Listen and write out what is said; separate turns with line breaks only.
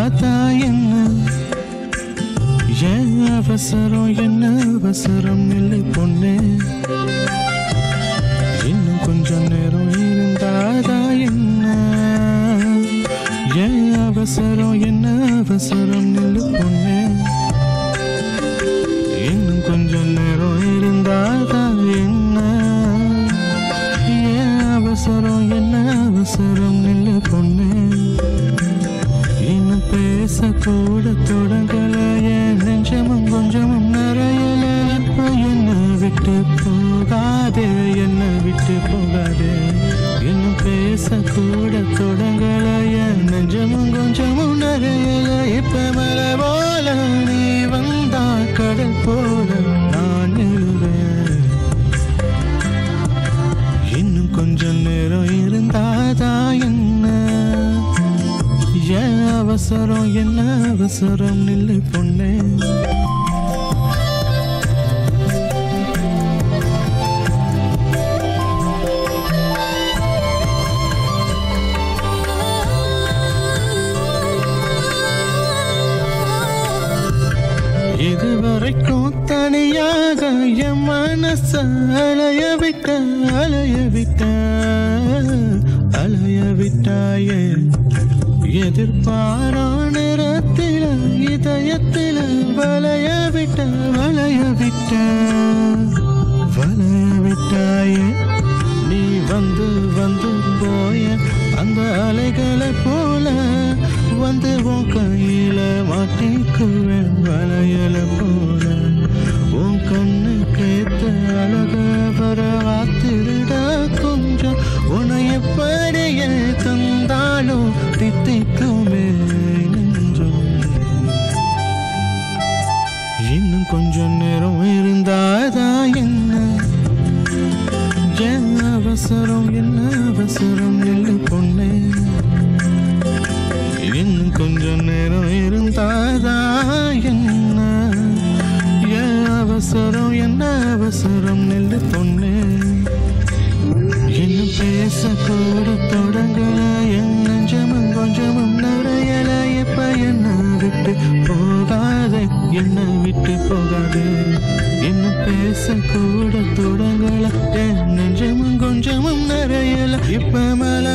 இருந்தாதா என்ன ஏன் அவசரம் என்ன அவசரம் இல்லை பொண்ணே இன்னும் கொஞ்சம் நேரம் இருந்தாதா என்ன ஏன் அவசரம் என்ன அவசரம் இல்லை பொண்ணே இன்னும் கொஞ்சம் நேரம் இருந்தாதா என்ன ஏன் அவசரம் என்ன அவசரம் இல்லை பொண்ணே இன்னும் பேசக்கூட தொடங்கல என் நெஞ்சமும் கொஞ்சமும் நிறையல இப்போ என்னை விட்டு போகாதே என்னை விட்டு போகாதே இன்னும் பேசக்கூட தொடங்கல என் நெஞ்சமும் கொஞ்சமும் நிறையல இப்ப மலை போல நீ வந்தா கடல் போல நான் எழுவேன் இன்னும் கொஞ்சம் நேரம் இருந்தாதா என்ன ஏன் அவசரம் என்ன அவசரம் இல்லை பொண்ணே இதுவரைக்கும் தனியாக என் மனச அலைய விட்டாயே எதிர்பாரா நேரத்தில இதயத்தில வளைய விட்டாயே நீ வந்து வந்து போய அந்த அலைகளை போல வந்து உன் கையில மாட்டிக்குவேன் வளையல போல உன் கண்ணு கேத்த அழக வர வாத்திருடா கொஞ்சம் உன்னை எப்படியே தந்தாலும் தித்திக்குமே நெஞ்சம் இன்னும் கொஞ்சம் நேரம் இருந்தாதா என்ன ஏன் அவசரம் என்ன அவசரம் இல்லை பொண்ணே இன்னும் கொஞ்சம் நேரம் இருந்தாதா என்ன ஏன் அவசரம் என்ன அவசரம் இல்லை பொண்ணே இன்னும் பேசக்கூட தொடங்கல என் நெஞ்சமும் கொஞ்சமும் நிறையல எப்ப என்ன விட்டு போகாதே என்ன விட்டு போகாதே இன்னும் பேசக்கூட தொடங்கல என் நெஞ்சமும் கொஞ்சமும் நிறையல இப்ப மல